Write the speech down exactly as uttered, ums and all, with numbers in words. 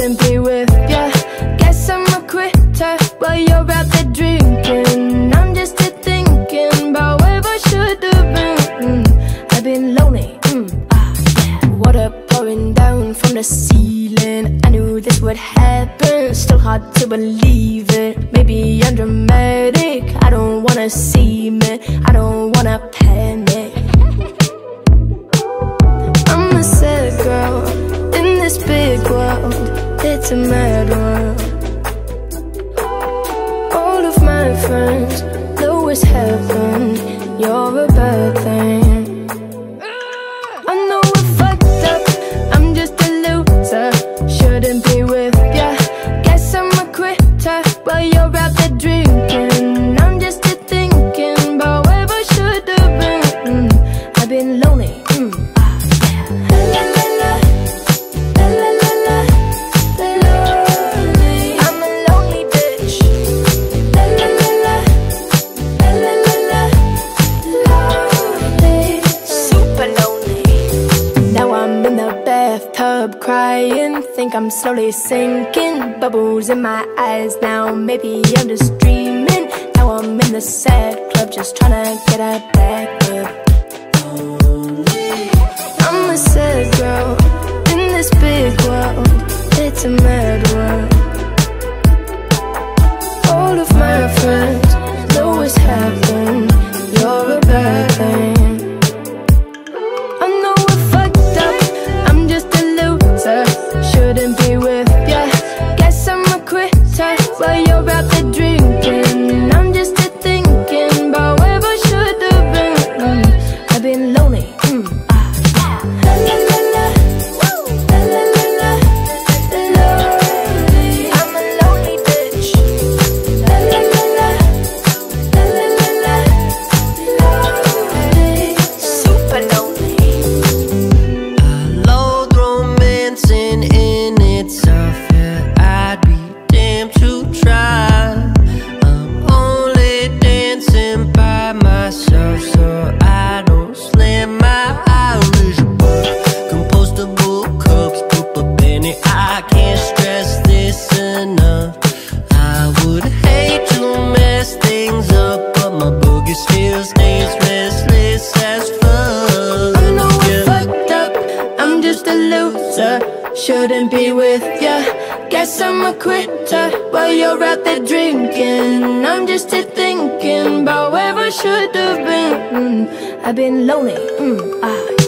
shouldn't be with ya. Guess I'm a quitter while you're out there drinking. I'm just here thinking about where I should've been. mm, I've been lonely, mm, ah, yeah. Water pouring down from the ceiling. I knew this would happen, still hard to believe it. Maybe I'm dramatic, I don't wanna see me, I don't wanna panic. I'm a sad girl in this big world, it's a mad world. All of my friends know it's heaven, you're a bad thing. I know we're fucked up, I'm just a loser, shouldn't be with ya. Guess I'm a quitter while you're out there drinking. I'm just here thinking about where I should've been. mm, I've been lonely, mm, ah, yeah. La, la, la, la, la, la, la, lonely. I'm a lonely bitch. La, la, la, la, la, la, la, la, lonely. Super lonely. Now I'm in the bathtub crying, think I'm slowly sinking. Bubbles in my eyes now, maybe I'm just dreaming. Now I'm in the sad club, just tryna get a back up. I'm a sad girl in this big world, it's a mad world. All of my friends know it's happened, you're a bad thing. I know we're fucked up, I'm just a loser, shouldn't be with ya. Guess I'm a quitter while you're out there drinking. I'm just here thinking about where I should've been. mm, I've been lonely, mm, ah, yeah. La, la, la, la, la, la, la, la, lonely. I'm a lonely bitch. La, la, la, la, la, la, la, la, lonely. Super lonely. I loathe romancing in itself, yeah, I'd be damned to try. I'm only dancing by myself, so I don't slam my Irish bar. Compostable cups, poop a penny, I can't stress this enough. I would hate to mess things up, but my boogie still stays restless as fuck. I know we're Yeah. fucked up, I'm just a loser, shouldn't be with ya. Guess I'm a quitter while you're out there drinking. I'm just here thinking about where I should've been. mm, I've been lonely, mm, ah,